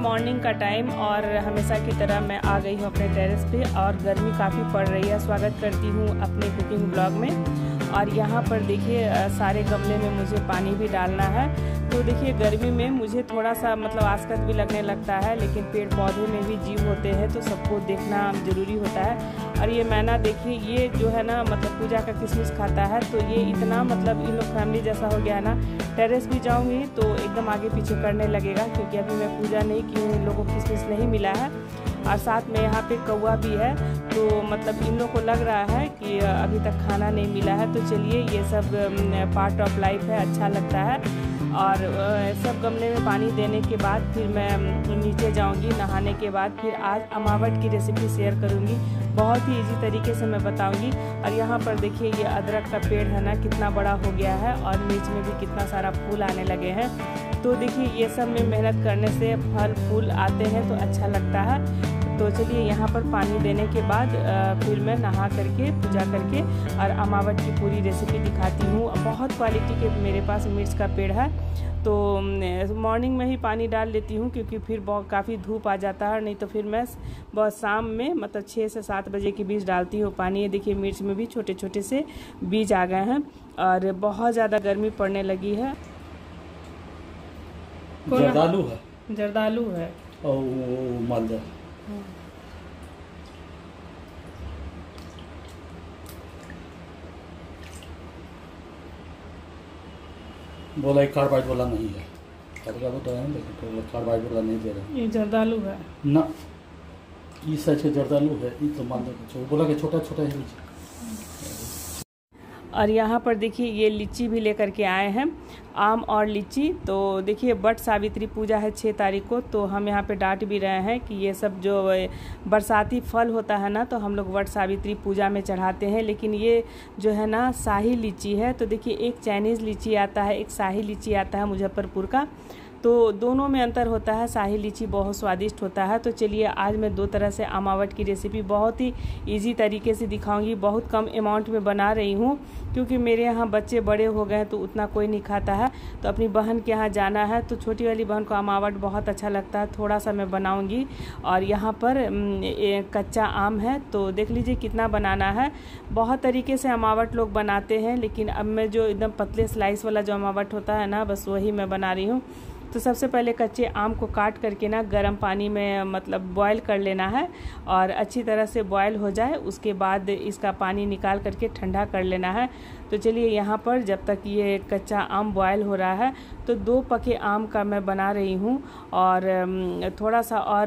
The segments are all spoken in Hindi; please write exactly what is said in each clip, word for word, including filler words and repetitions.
मॉर्निंग का टाइम और हमेशा की तरह मैं आ गई हूँ अपने टेरेस पे और गर्मी काफ़ी पड़ रही है। स्वागत करती हूँ अपने कुकिंग ब्लॉग में। और यहाँ पर देखिए सारे गमले में मुझे पानी भी डालना है। तो देखिए गर्मी में मुझे थोड़ा सा मतलब आसकत भी लगने लगता है, लेकिन पेड़ पौधे में भी जीव होते हैं तो सबको देखना ज़रूरी होता है। और ये मैना देखिए, ये जो है ना मतलब पूजा का किशमिश खाता है, तो ये इतना मतलब इन लोग फैमिली जैसा हो गया है ना। टेरेस भी जाऊंगी तो एकदम आगे पीछे करने लगेगा, क्योंकि अभी मैं पूजा नहीं की हूँ, इन लोगों को किशमिश नहीं मिला है। और साथ में यहाँ पे कौवा भी है, तो मतलब इन लोग को लग रहा है कि अभी तक खाना नहीं मिला है। तो चलिए, ये सब पार्ट ऑफ लाइफ है, अच्छा लगता है। और सब गमले में पानी देने के बाद फिर मैं नीचे जाऊंगी नहाने के बाद। फिर आज अमावट की रेसिपी शेयर करूंगी, बहुत ही इजी तरीके से मैं बताऊंगी। और यहाँ पर देखिए ये अदरक का पेड़ है ना, कितना बड़ा हो गया है और मिर्च में भी कितना सारा फूल आने लगे हैं। तो देखिए ये सब में मेहनत करने से फल फूल आते हैं तो अच्छा लगता है। तो चलिए यहाँ पर पानी देने के बाद फिर मैं नहा करके पूजा करके और अमावट की पूरी रेसिपी दिखाती हूँ। बहुत क्वालिटी के मेरे पास मिर्च का पेड़ है, तो मॉर्निंग में ही पानी डाल लेती हूँ, क्योंकि फिर बहुत काफ़ी धूप आ जाता है। नहीं तो फिर मैं बहुत शाम में मतलब छः से सात बजे के बीच डालती हूँ पानी। ये देखिए मिर्च में भी छोटे छोटे से बीज आ गए हैं और बहुत ज़्यादा गर्मी पड़ने लगी है। जर्दालू है, जर्दालू है और मालदा। बोला एक कार्बाइड वाला नहीं है, कार्बाइड वाला है लेकिन कार्बाइड वाला नहीं दे रहे। ये जर्दालू है ना, इस साइज का जर्दालू है, ये तो मालदा बोला कि छोटा छोटा है। और यहाँ पर देखिए ये लीची भी लेकर के आए हैं, आम और लीची। तो देखिए वट सावित्री पूजा है छः तारीख को, तो हम यहाँ पे डांट भी रहे हैं कि ये सब जो बरसाती फल होता है ना, तो हम लोग वट सावित्री पूजा में चढ़ाते हैं। लेकिन ये जो है ना शाही लीची है। तो देखिए एक चाइनीज़ लीची आता है, एक शाही लीची आता है मुजफ्फरपुर का, तो दोनों में अंतर होता है। शाही लीची बहुत स्वादिष्ट होता है। तो चलिए आज मैं दो तरह से अमावट की रेसिपी बहुत ही इजी तरीके से दिखाऊंगी। बहुत कम अमाउंट में बना रही हूँ, क्योंकि मेरे यहाँ बच्चे बड़े हो गए हैं तो उतना कोई नहीं खाता है। तो अपनी बहन के यहाँ जाना है, तो छोटी वाली बहन को अमावट बहुत अच्छा लगता है, थोड़ा सा मैं बनाऊँगी। और यहाँ पर कच्चा आम है, तो देख लीजिए कितना बनाना है। बहुत तरीके से अमावट लोग बनाते हैं, लेकिन अब मैं जो एकदम पतले स्लाइस वाला जो अमावट होता है ना, बस वही मैं बना रही हूँ। तो सबसे पहले कच्चे आम को काट करके ना गर्म पानी में मतलब बॉयल कर लेना है, और अच्छी तरह से बॉयल हो जाए उसके बाद इसका पानी निकाल करके ठंडा कर लेना है। तो चलिए यहाँ पर जब तक ये कच्चा आम बॉयल हो रहा है, तो दो पके आम का मैं बना रही हूँ। और थोड़ा सा और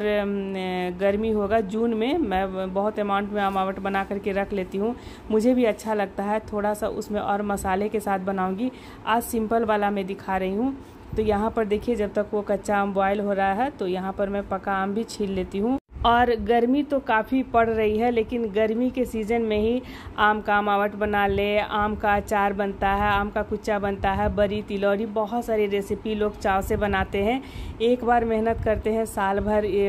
गर्मी होगा जून में, मैं बहुत अमाउंट में अमावट बना करके रख लेती हूँ, मुझे भी अच्छा लगता है। थोड़ा सा उसमें और मसाले के साथ बनाऊँगी, आज सिंपल वाला मैं दिखा रही हूँ। तो यहाँ पर देखिए जब तक वो कच्चा आम बॉयल हो रहा है, तो यहाँ पर मैं पका आम भी छील लेती हूँ। और गर्मी तो काफ़ी पड़ रही है, लेकिन गर्मी के सीज़न में ही आम का अमावट बना ले, आम का अचार बनता है, आम का कुच्चा बनता है, बरी तिलौरी, बहुत सारी रेसिपी लोग चाव से बनाते हैं। एक बार मेहनत करते हैं, साल भर ए,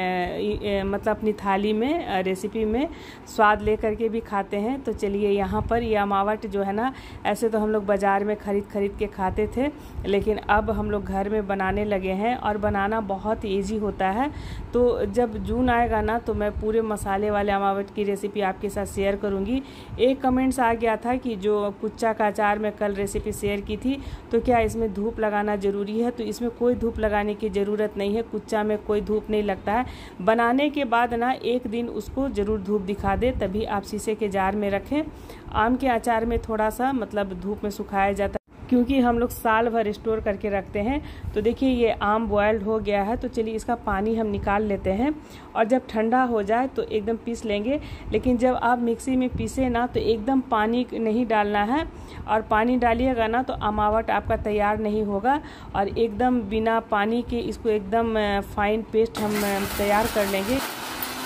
ए, ए, मतलब अपनी थाली में रेसिपी में स्वाद ले करके भी खाते हैं। तो चलिए यहाँ पर ये अमावट जो है ना, ऐसे तो हम लोग बाज़ार में ख़रीद खरीद के खाते थे, लेकिन अब हम लोग घर में बनाने लगे हैं और बनाना बहुत ईजी होता है। तो जब जून आएगा ना, तो मैं पूरे मसाले वाले अमावट की रेसिपी आपके साथ शेयर करूंगी। एक कमेंट्स आ गया था कि जो कुच्चा का अचार मैं कल रेसिपी शेयर की थी, तो क्या इसमें धूप लगाना ज़रूरी है? तो इसमें कोई धूप लगाने की ज़रूरत नहीं है, कुच्चा में कोई धूप नहीं लगता है। बनाने के बाद ना एक दिन उसको ज़रूर धूप दिखा दे, तभी आप शीशे के जार में रखें। आम के अचार में थोड़ा सा मतलब धूप में सुखाया जाता है, क्योंकि हम लोग साल भर स्टोर करके रखते हैं। तो देखिए ये आम बॉयल्ड हो गया है, तो चलिए इसका पानी हम निकाल लेते हैं। और जब ठंडा हो जाए तो एकदम पीस लेंगे। लेकिन जब आप मिक्सी में पीसे ना, तो एकदम पानी नहीं डालना है, और पानी डालिएगा ना तो अमावट आपका तैयार नहीं होगा। और एकदम बिना पानी के इसको एकदम फाइन पेस्ट हम तैयार कर लेंगे।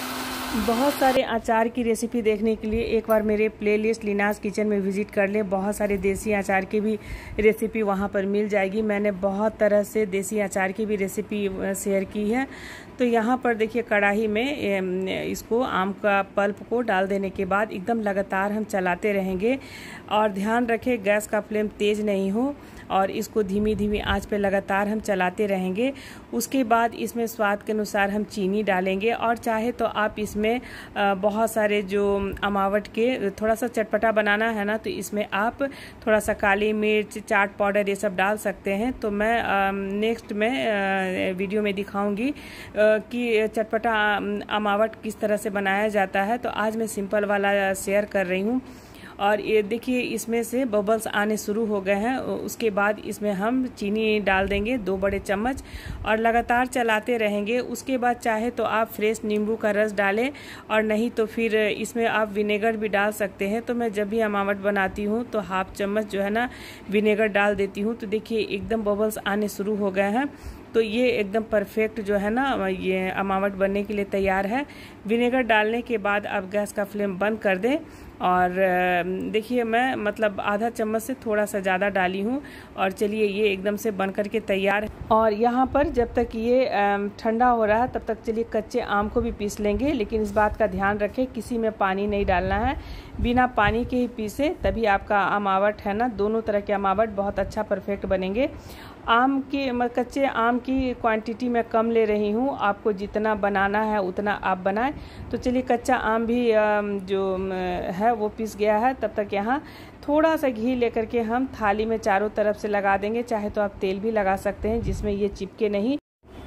बहुत सारे अचार की रेसिपी देखने के लिए एक बार मेरे प्लेलिस्ट लीनास किचन में विज़िट कर लें। बहुत सारे देसी अचार की भी रेसिपी वहाँ पर मिल जाएगी। मैंने बहुत तरह से देसी अचार की भी रेसिपी शेयर की है। तो यहाँ पर देखिए कढ़ाई में इसको आम का पल्प को डाल देने के बाद एकदम लगातार हम चलाते रहेंगे और ध्यान रखें गैस का फ्लेम तेज़ नहीं हो और इसको धीमी धीमी आंच पे लगातार हम चलाते रहेंगे। उसके बाद इसमें स्वाद के अनुसार हम चीनी डालेंगे और चाहे तो आप इसमें बहुत सारे जो अमावट के थोड़ा सा चटपटा बनाना है ना, तो इसमें आप थोड़ा सा काली मिर्च, चाट पाउडर ये सब डाल सकते हैं। तो मैं नेक्स्ट में वीडियो में दिखाऊंगी कि चटपटा अमावट किस तरह से बनाया जाता है। तो आज मैं सिंपल वाला शेयर कर रही हूँ। और ये देखिए इसमें से बबल्स आने शुरू हो गए हैं। उसके बाद इसमें हम चीनी डाल देंगे दो बड़े चम्मच और लगातार चलाते रहेंगे। उसके बाद चाहे तो आप फ्रेश नींबू का रस डालें और नहीं तो फिर इसमें आप विनेगर भी डाल सकते हैं। तो मैं जब भी अमावट बनाती हूँ तो हाफ चम्मच जो है ना विनेगर डाल देती हूँ। तो देखिए एकदम बबल्स आने शुरू हो गए हैं। तो ये एकदम परफेक्ट जो है ना ये अमावट बनने के लिए तैयार है। विनेगर डालने के बाद आप गैस का फ्लेम बंद कर दें और देखिए मैं मतलब आधा चम्मच से थोड़ा सा ज़्यादा डाली हूँ। और चलिए ये एकदम से बन करके तैयार है। और यहाँ पर जब तक ये ठंडा हो रहा है तब तक चलिए कच्चे आम को भी पीस लेंगे। लेकिन इस बात का ध्यान रखें किसी में पानी नहीं डालना है, बिना पानी के ही पीसे, तभी आपका अमावट है ना दोनों तरह के अमावट बहुत अच्छा परफेक्ट बनेंगे। आम की कच्चे आम की क्वांटिटी मैं कम ले रही हूँ, आपको जितना बनाना है उतना आप बनाएं। तो चलिए कच्चा आम भी जो है वो पीस गया है। तब तक यहाँ थोड़ा सा घी लेकर के हम थाली में चारों तरफ से लगा देंगे। चाहे तो आप तेल भी लगा सकते हैं जिसमें ये चिपके नहीं।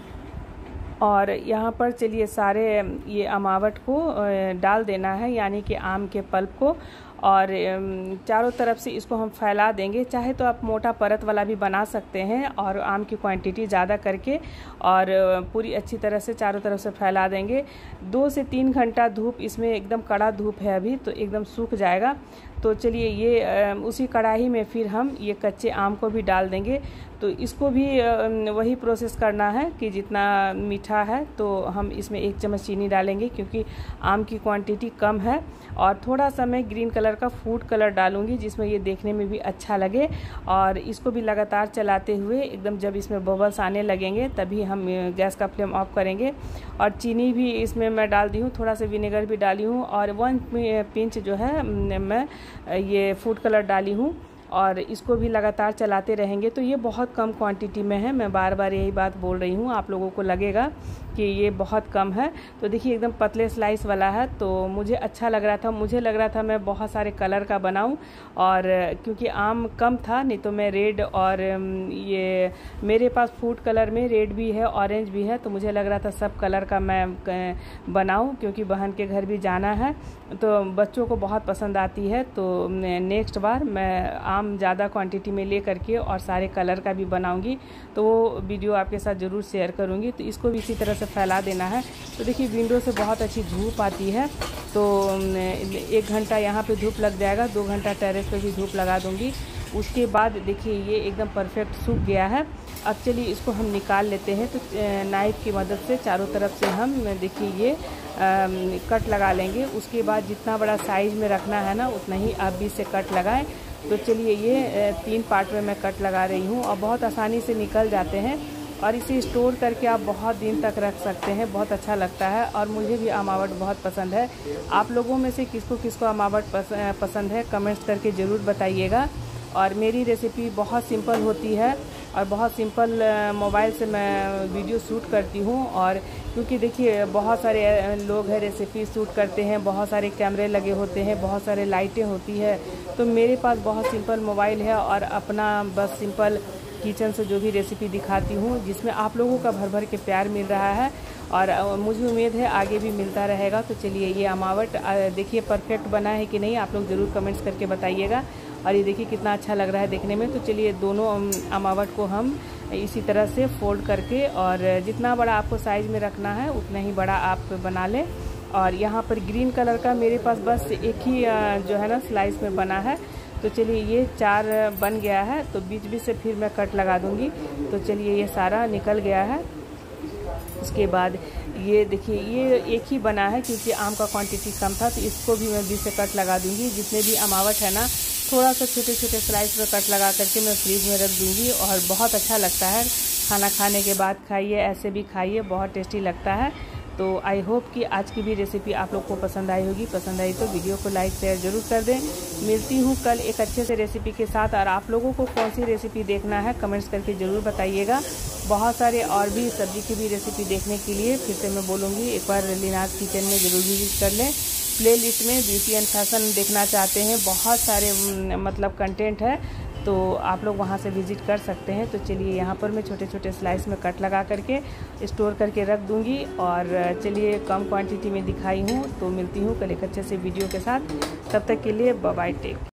और यहाँ पर चलिए सारे ये अमावट को डाल देना है, यानी कि आम के पल्प को, और चारों तरफ से इसको हम फैला देंगे। चाहे तो आप मोटा परत वाला भी बना सकते हैं और आम की क्वांटिटी ज़्यादा करके और पूरी अच्छी तरह से चारों तरफ से फैला देंगे। दो से तीन घंटा धूप, इसमें एकदम कड़ा धूप है अभी तो एकदम सूख जाएगा। तो चलिए ये उसी कढ़ाई में फिर हम ये कच्चे आम को भी डाल देंगे। तो इसको भी वही प्रोसेस करना है कि जितना मीठा है तो हम इसमें एक चम्मच चीनी डालेंगे क्योंकि आम की क्वांटिटी कम है। और थोड़ा सा मैं ग्रीन कलर का फूड कलर डालूंगी जिसमें ये देखने में भी अच्छा लगे। और इसको भी लगातार चलाते हुए एकदम जब इसमें बबल्स आने लगेंगे तभी हम गैस का फ्लेम ऑफ करेंगे। और चीनी भी इसमें मैं डाल दी हूँ, थोड़ा सा विनेगर भी डाली हूँ और वन पिंच जो है मैं ये फूड कलर डाली हूँ। और इसको भी लगातार चलाते रहेंगे। तो ये बहुत कम क्वांटिटी में है, मैं बार बार यही बात बोल रही हूँ, आप लोगों को लगेगा कि ये बहुत कम है। तो देखिए एकदम पतले स्लाइस वाला है। तो मुझे अच्छा लग रहा था, मुझे लग रहा था मैं बहुत सारे कलर का बनाऊं, और क्योंकि आम कम था नहीं तो मैं रेड और ये मेरे पास फूड कलर में रेड भी है, ऑरेंज भी है, तो मुझे लग रहा था सब कलर का मैं बनाऊं क्योंकि बहन के घर भी जाना है तो बच्चों को बहुत पसंद आती है। तो नेक्स्ट बार मैं आम ज़्यादा क्वांटिटी में ले करके और सारे कलर का भी बनाऊंगी, तो वो वीडियो आपके साथ ज़रूर शेयर करूंगी। तो इसको भी इसी तरह से फैला देना है। तो देखिए विंडो से बहुत अच्छी धूप आती है, तो एक घंटा यहाँ पे धूप लग जाएगा, दो घंटा टेरेस पे भी धूप लगा दूंगी। उसके बाद देखिए ये एकदम परफेक्ट सूख गया है। अब चलिए इसको हम निकाल लेते हैं। तो नाइफ़ की मदद से चारों तरफ से हम देखिए ये आ, कट लगा लेंगे। उसके बाद जितना बड़ा साइज़ में रखना है ना उतना ही आप भी से कट लगाएं। तो चलिए ये तीन पार्ट में मैं कट लगा रही हूँ और बहुत आसानी से निकल जाते हैं और इसे स्टोर करके आप बहुत दिन तक रख सकते हैं, बहुत अच्छा लगता है। और मुझे भी अमावट बहुत पसंद है। आप लोगों में से किसको किसको अमावट पसंद है कमेंट्स करके ज़रूर बताइएगा। और मेरी रेसिपी बहुत सिंपल होती है और बहुत सिंपल मोबाइल से मैं वीडियो शूट करती हूँ। और क्योंकि देखिए बहुत सारे लोग हैं रेसिपी शूट करते हैं, बहुत सारे कैमरे लगे होते हैं, बहुत सारे लाइटें होती है, तो मेरे पास बहुत सिंपल मोबाइल है और अपना बस सिंपल किचन से जो भी रेसिपी दिखाती हूँ जिसमें आप लोगों का भर भर के प्यार मिल रहा है और मुझे उम्मीद है आगे भी मिलता रहेगा। तो चलिए ये अमावट देखिए परफेक्ट बना है कि नहीं, आप लोग ज़रूर कमेंट्स करके बताइएगा। और ये देखिए कितना अच्छा लग रहा है देखने में। तो चलिए दोनों अमावट को हम इसी तरह से फोल्ड करके और जितना बड़ा आपको साइज़ में रखना है उतना ही बड़ा आप बना लें। और यहाँ पर ग्रीन कलर का मेरे पास बस एक ही जो है ना स्लाइस में बना है। तो चलिए ये चार बन गया है, तो बीच बीच से फिर मैं कट लगा दूंगी। तो चलिए ये सारा निकल गया है। उसके बाद ये देखिए ये एक ही बना है क्योंकि आम का क्वांटिटी कम था, तो इसको भी मैं बीच से कट लगा दूंगी। जितने भी अमावट है ना, थोड़ा सा छोटे छोटे स्लाइस में कट लगा करके मैं फ्रीज में रख दूंगी और बहुत अच्छा लगता है। खाना खाने के बाद खाइए, ऐसे भी खाइए, बहुत टेस्टी लगता है। तो आई होप कि आज की भी रेसिपी आप लोग को पसंद आई होगी। पसंद आई तो वीडियो को लाइक शेयर ज़रूर कर दें। मिलती हूँ कल एक अच्छे से रेसिपी के साथ, और आप लोगों को कौन सी रेसिपी देखना है कमेंट्स करके ज़रूर बताइएगा। बहुत सारे और भी सब्जी की भी रेसिपी देखने के लिए फिर से मैं बोलूँगी, एक बार लीनाज़ किचन में ज़रूर विजिट कर लें। प्ले लिस्ट में ब्यूटी एंड फैशन देखना चाहते हैं, बहुत सारे मतलब कंटेंट है, तो आप लोग वहां से विज़िट कर सकते हैं। तो चलिए यहाँ पर मैं छोटे छोटे स्लाइस में कट लगा करके स्टोर करके रख दूँगी। और चलिए कम क्वांटिटी में दिखाई हूँ, तो मिलती हूँ कल एक अच्छे से वीडियो के साथ। तब तक के लिए बाय बाय, टेक।